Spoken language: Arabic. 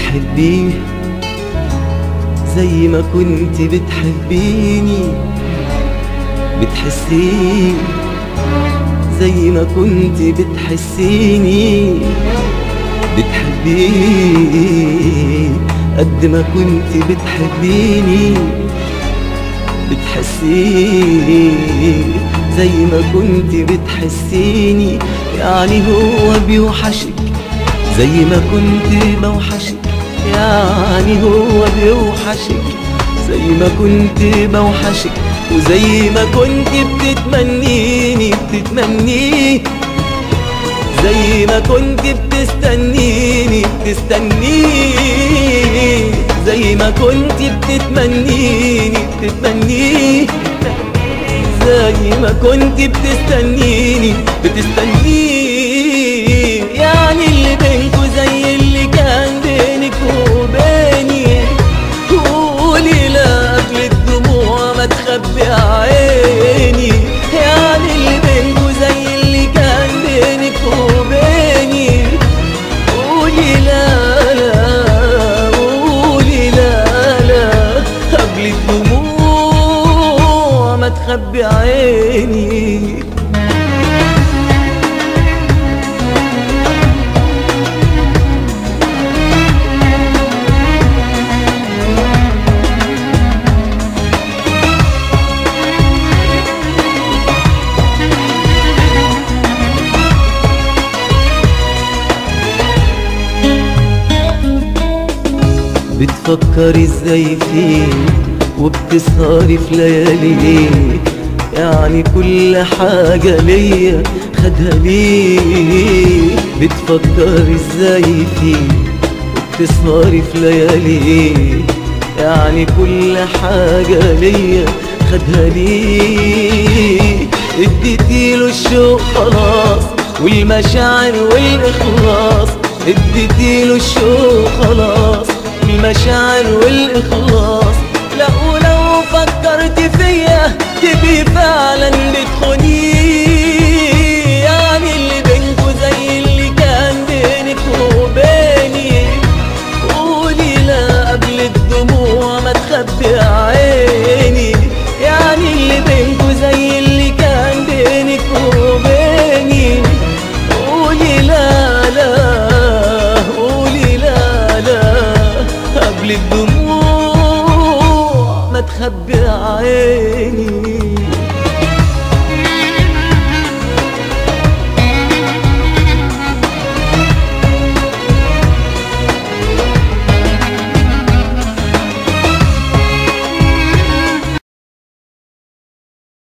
بتحبيه زي ما كنت بتحبيني، بتحسيه زي ما كنت بتحسيني، بتحبيه قد ما كنت بتحبيني، بتحسيه زي ما كنت بتحسيني. يعني هو بيوحشك زي ما كنت بوحشك، يعني هو بيوحشك زي ما كنت بوحشك، وزي ما كنت بتتمنيني بتتمنيه، زي ما كنت بتستنيني بتستنيه، زي ما كنت بتتمنيني بتتمنيه، زي ما كنت بتستنيني بتستنيه. يعني اللي بينكو زي اللي كان بينك وبيني، قولي لا قبل الدموع ما تخبي عيني. يعني اللي بينكو زي اللي كان بينك وبيني، قولي لا لا، قولي لا لا قبل الدموع ما تخبي عيني. بتفكري ازاي فيه وبتسهري في ليالي، يعني كل حاجة ليا خدها ليه. بتفكري ازاي فيه وبتسهري في ليالي، يعني كل حاجة ليا خدها ليه. اديتيله الشوق خلاص والمشاعر والإخلاص، اديتيله الشوق خلاص المشاعر والإخلاص. لا ولو فكرت فيا تبي فعلا بتخونيه. يعني اللي بينكو زي اللي كان بينك وبيني، قولي لا قبل الدموع ما تخبي عيني. يعني اللي بينكو زي اللي كان بينك وبيني، قولي لا لا، قولي لا لا قبل الدموع ما تخبي عيني.